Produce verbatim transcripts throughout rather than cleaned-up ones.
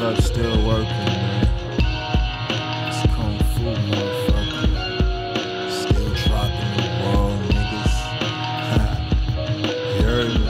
up, still working, man. It's Kung Fu, motherfucker. Still dropping the ball, niggas. You heard me?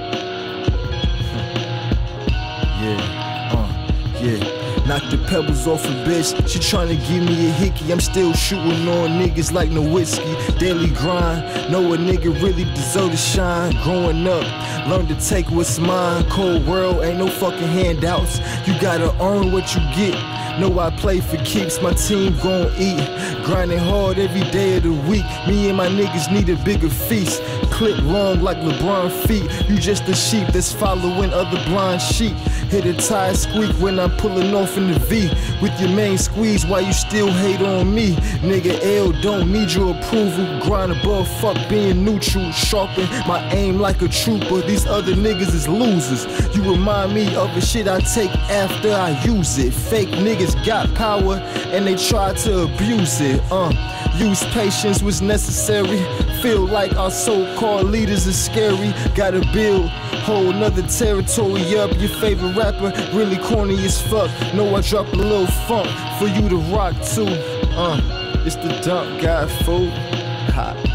Yeah, uh, yeah. Knock the pebbles off a bitch, she tryna give me a hickey. I'm still shooting on niggas like Nowitzki. Daily grind, know a nigga really deserve to shine. Growing up, learn to take what's mine. Cold world, ain't no fucking handouts. You gotta earn what you get. Know I play for keeps, my team gon' eat. Grinding hard every day of the week. Me and my niggas need a bigger feast. Clip long like LeBron feet. You just a sheep that's following other blind sheep. Hit a tire squeak when I'm pulling off in the V. With your main squeeze, why you still hate on me? Nigga L don't need your approval. Grind above, fuck being neutral. Sharpen my aim like a trooper. These other niggas is losers. You remind me of the shit I take after I use it. Fake niggas got power and they try to abuse it. Uh, use patience was necessary. Feel like our so-called leaders are scary. Gotta build whole nother territory up. Your favorite rapper really corny as fuck. Know I drop a little funk for you to rock to. Uh, it's the dump guy, fool. Hot.